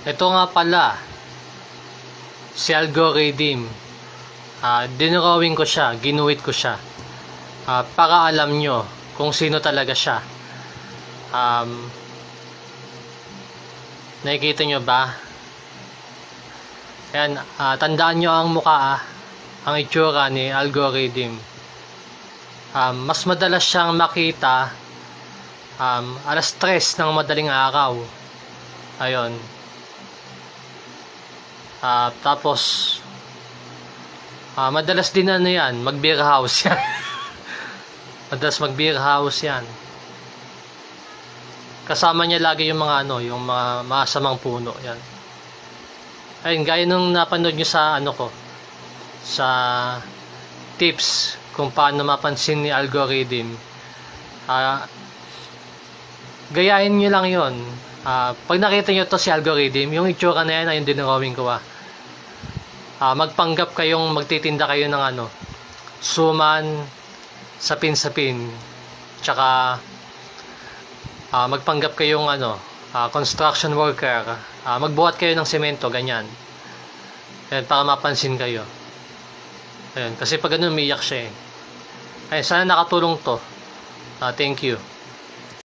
Ito nga pala, si Algorithm. Dinrawing ko siya, ginuhit ko siya. Para alam nyo kung sino talaga siya. Nakikita nyo ba? Ayan, tandaan nyo ang mukha, ang itsura ni Algorithm. Mas madalas siyang makita alas 3 ng madaling araw. Ayun. Tapos madalas din yan, mag-beer house yan. Madalas mag-beer house yan. Kasama niya lagi yung mga yung mga masamang puno yan. Ayun, gaya nung napanood nyo sa sa tips kung paano mapansin ni Algorithm. Gayahin nyo lang yon. Pag nakita nyo to si Algorithm, yung itsura na yan ay yung dinrawing ko. Magpanggap kayong magtitinda kayo ng suman, sapin-sapin, tsaka magpanggap kayong construction worker, magbuhat kayo ng semento, ganyan. Ayan, para mapansin kayo. Ayan, kasi pag umiiyak siya Ayan, sana nakatulong to. Thank you.